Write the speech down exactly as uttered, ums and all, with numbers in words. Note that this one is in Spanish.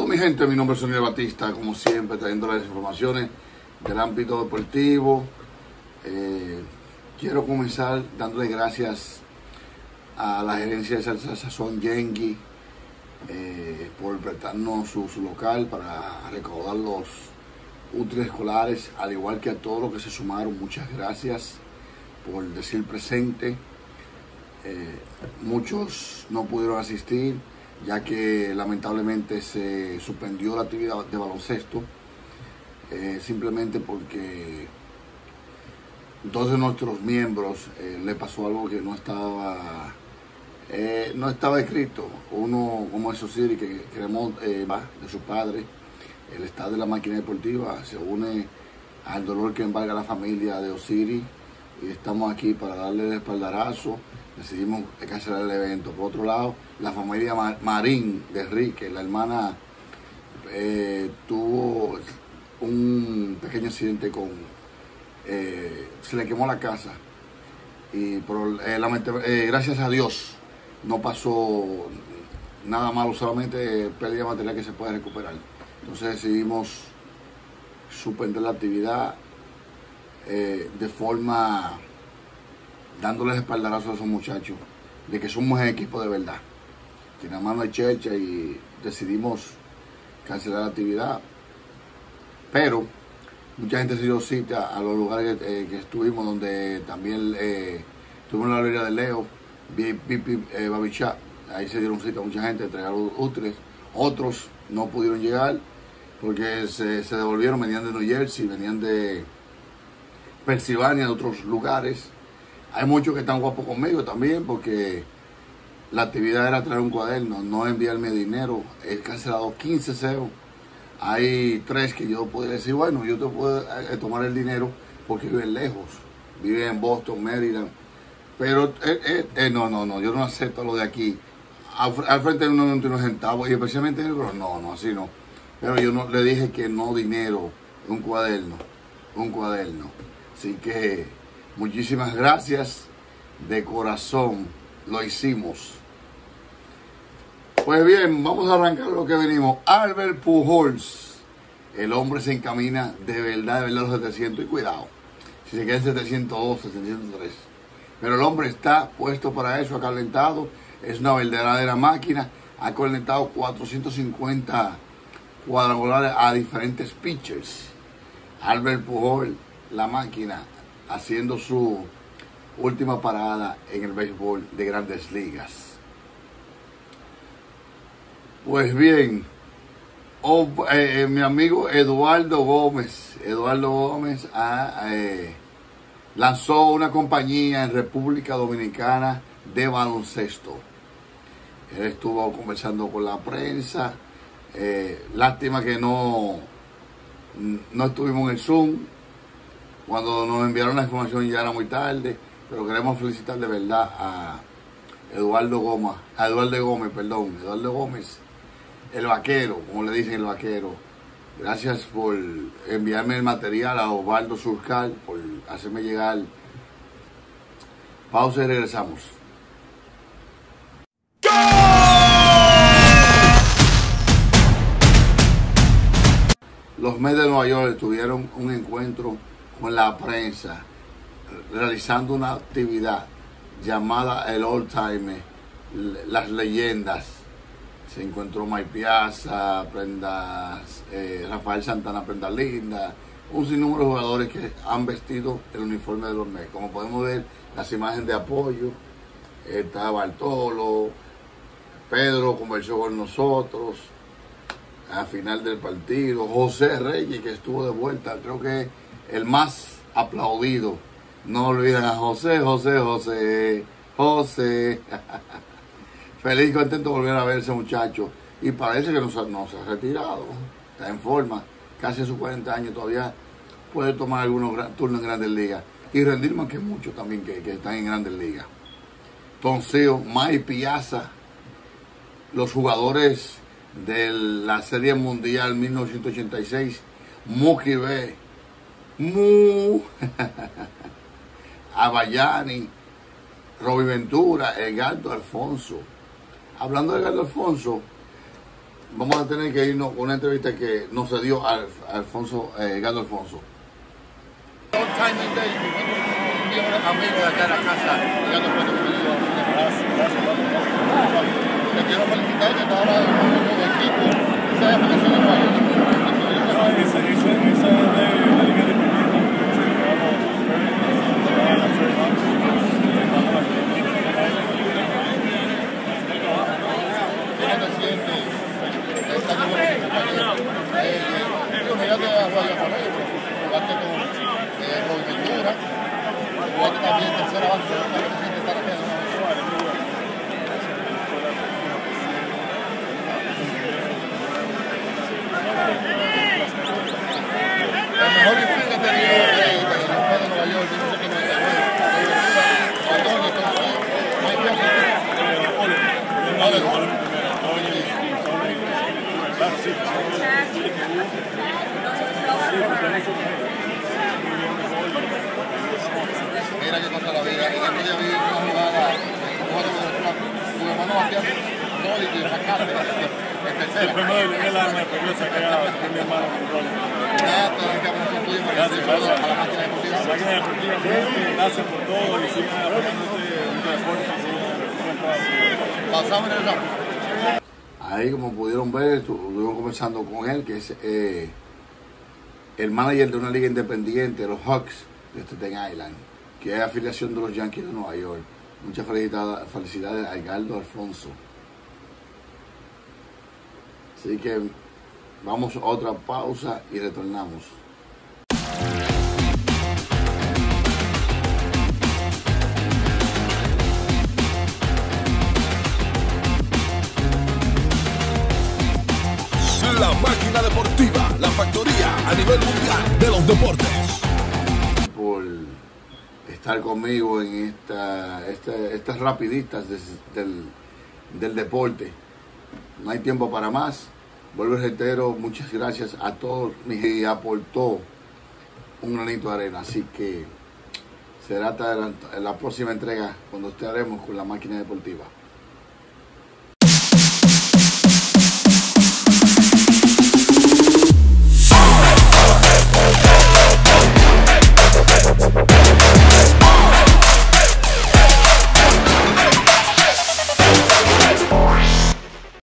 Saludos mi gente, mi nombre es Soniel Batista, como siempre trayendo las informaciones del ámbito deportivo. Eh, quiero comenzar dándole gracias a la gerencia de Salsa Sazón Yengi eh, por prestarnos su, su local para recaudar los útiles escolares, al igual que a todos los que se sumaron. Muchas gracias por decir presente. Eh, muchos no pudieron asistir, ya que lamentablemente se suspendió la actividad de baloncesto, eh, simplemente porque dos de nuestros miembros eh, le pasó algo que no estaba eh, no estaba escrito. Uno, como es Osiris, que queremos eh, de su padre, el estado de la máquina deportiva, se une al dolor que embarga la familia de Osiris, y estamos aquí para darle el espaldarazo. Decidimos cancelar el evento. Por otro lado, la familia Marín de Enrique, la hermana, eh, tuvo un pequeño accidente con, eh, se le quemó la casa, y por, eh, eh, gracias a Dios no pasó nada malo, solamente pérdida material que se puede recuperar. Entonces decidimos suspender la actividad eh, de forma dándoles espaldarazos a esos muchachos, de que somos un equipo de verdad, que nada más no hay checha, y decidimos cancelar la actividad. Pero mucha gente se dio cita a los lugares que, eh, que estuvimos, donde también eh, estuvimos en la librería de Leo, Pipi eh, Babichá. Ahí se dieron cita a mucha gente, entregaron útiles. Otros no pudieron llegar porque se, se devolvieron, venían de New Jersey, venían de Pensilvania, de otros lugares. Hay muchos que están guapos conmigo también, porque la actividad era traer un cuaderno, no enviarme dinero. He cancelado quince C E O. Hay tres que yo podría decir, bueno, yo te puedo eh, tomar el dinero porque viven lejos, viven en Boston, Maryland. Pero eh, eh, eh, no, no, no, yo no acepto lo de aquí. Al, al frente de unos, unos centavos, y especialmente en el bro, no, no, así no. Pero yo no le dije que no dinero, un cuaderno, un cuaderno. Así que muchísimas gracias de corazón, lo hicimos. Pues bien, vamos a arrancar lo que venimos. Albert Pujols, el hombre se encamina de verdad, de verdad a los setecientos, y cuidado, si se queda en setecientos dos, setecientos tres. Pero el hombre está puesto para eso, ha calentado, es una verdadera máquina, ha calentado cuatrocientos cincuenta cuadrangulares a diferentes pitchers. Albert Pujols, la máquina, haciendo su última parada en el béisbol de Grandes Ligas. Pues bien, oh, eh, mi amigo Eduardo Gómez, Eduardo Gómez ah, eh, lanzó una compañía en República Dominicana de baloncesto. Él estuvo conversando con la prensa. Eh, lástima que no, no estuvimos en el Zoom. Cuando nos enviaron la información ya era muy tarde, pero queremos felicitar de verdad a Eduardo Gómez, a Eduardo Gómez, perdón, Eduardo Gómez, el vaquero, como le dicen, el vaquero. Gracias por enviarme el material, a Osvaldo Surcal por hacerme llegar. Pausa y regresamos. Los Mets de Nueva York tuvieron un encuentro con la prensa, realizando una actividad llamada el All Time, las leyendas. Se encontró Mike Piazza, Prenda, eh, Rafael Santana, Prenda Linda, un sinnúmero de jugadores que han vestido el uniforme de los Mets. Como podemos ver, las imágenes de apoyo, está Bartolo, Pedro conversó con nosotros al final del partido, José Reyes, que estuvo de vuelta, creo que el más aplaudido. No olviden a José, José, José, José. Feliz, contento de volver a ver a ese muchacho. Y parece que no se, no se ha retirado. Está en forma. Casi a sus cuarenta años todavía puede tomar algunos turnos en Grandes Ligas. Y rendir más que muchos también que, que están en Grandes Ligas. Entonces, Mike Piazza, los jugadores de la Serie Mundial mil novecientos ochenta y seis, Mookie Betts, Mu, Abayani, Roby Ventura, Edgardo Alfonso. Hablando de Edgardo Alfonso, vamos a tener que irnos con una entrevista que nos dio a Alfonso, eh, Gando Alfonso. Amigo de acá en la casa, Gando Alfonso. Gracias, gracias. Te quiero felicitar que ahora el nuevo equipo se haya seleccionado. Esa es la Liga Independiente. ¿Cómo te sientes? Esta nueva compañía. Yo llegaste a Guayaquil, jugaste con Robin Ventura, jugaste también tercera base. ¿Cómo te sientes estar aquí? El mejor infield que ha tenido el de Nueva York, dice que no es mira qué cosa la vida. Y después ya vi una jugada, tu hermano hacía sólido y sacaste en tercera. Después me dolió el alma, después lo saqué a mi hermano con gol. Gracias, gracias. a la máquina deportiva. La máquina deportiva, gracias por todo y sigan apoyando este deporte. Pasamos en el campo. Ahí, como pudieron ver, estuvimos conversando con él, que es eh, el manager de una liga independiente, los Hawks de Staten Island, que es afiliación de los Yankees de Nueva York. Muchas felicidades, felicidades a Gando Alfonso. Así que vamos a otra pausa y retornamos. La Máquina Deportiva, la factoría a nivel mundial de los deportes. Por estar conmigo en esta, esta, estas rapiditas de, del, del deporte. No hay tiempo para más. Vuelvo y reitero, muchas gracias a todos. Y aportó un granito de arena. Así que será hasta la, la próxima entrega cuando estaremos con la Máquina Deportiva.